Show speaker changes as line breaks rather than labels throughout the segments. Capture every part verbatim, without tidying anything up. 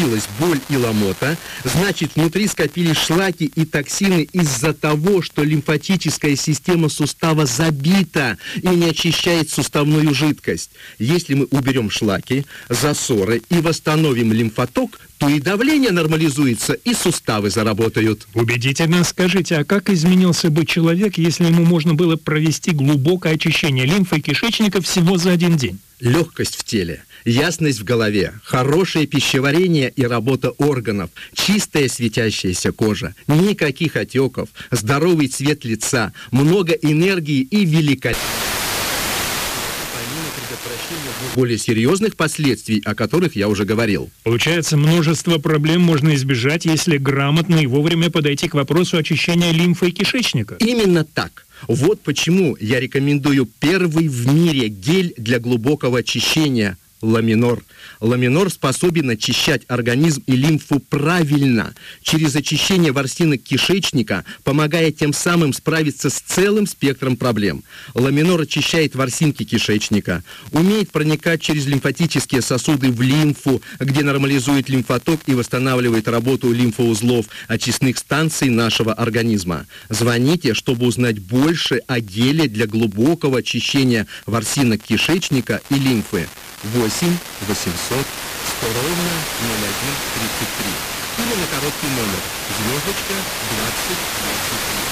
появилась боль и ломота, значит, внутри скопились шлаки и токсины из-за того, что лимфатическая система сустава забита и не очищает суставную жидкость. Если мы уберем шлаки, засоры и восстановим лимфоток, то и давление нормализуется, и суставы заработают.
Убедительно скажите, а как изменился бы человек, если ему можно было провести глубокое очищение лимфы и кишечника всего за один день?
Легкость в теле, ясность в голове, хорошее пищеварение и работа органов, чистая светящаяся кожа, никаких отеков, здоровый цвет лица, много энергии и великолепия. Более серьезных последствий, о которых я уже говорил.
Получается, множество проблем можно избежать, если грамотно и вовремя подойти к вопросу очищения лимфы и кишечника.
Именно так. Вот почему я рекомендую первый в мире гель для глубокого очищения – Ламинор. Ламинор способен очищать организм и лимфу правильно, через очищение ворсинок кишечника, помогая тем самым справиться с целым спектром проблем. Ламинор очищает ворсинки кишечника, умеет проникать через лимфатические сосуды в лимфу, где нормализует лимфоток и восстанавливает работу лимфоузлов, очистных станций нашего организма. Звоните, чтобы узнать больше о геле для глубокого очищения ворсинок кишечника и лимфы. восемь восемьсот сто ровно ноль один тридцать три. Или на короткий номер звездочка двадцать двадцать три.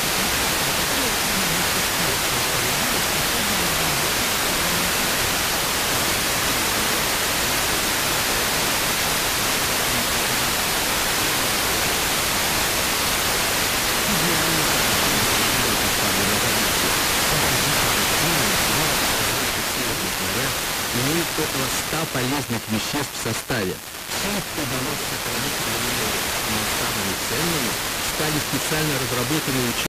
Имеет около ста полезных веществ в составе. Все их удалось сохранить, но самыми ценными стали специально разработанные ученые.